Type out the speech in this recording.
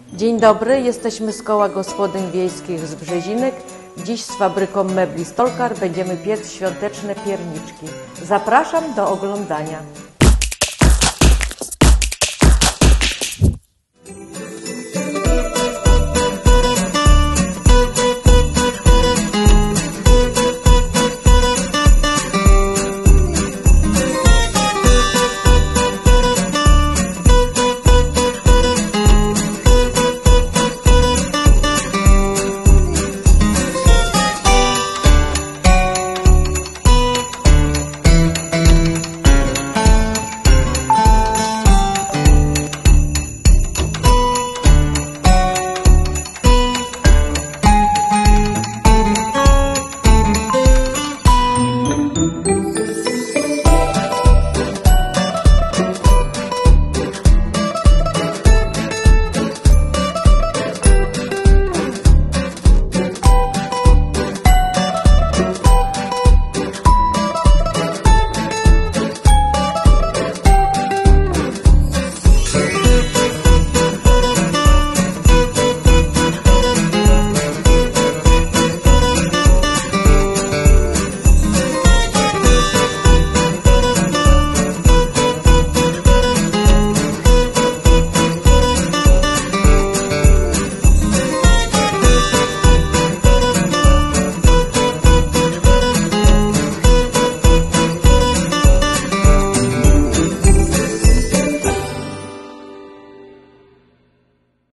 Dzień dobry, jesteśmy z Koła Gospodyń Wiejskich z Brzezinek. Dziś z fabryką mebli Stolkar będziemy piec świąteczne pierniczki. Zapraszam do oglądania.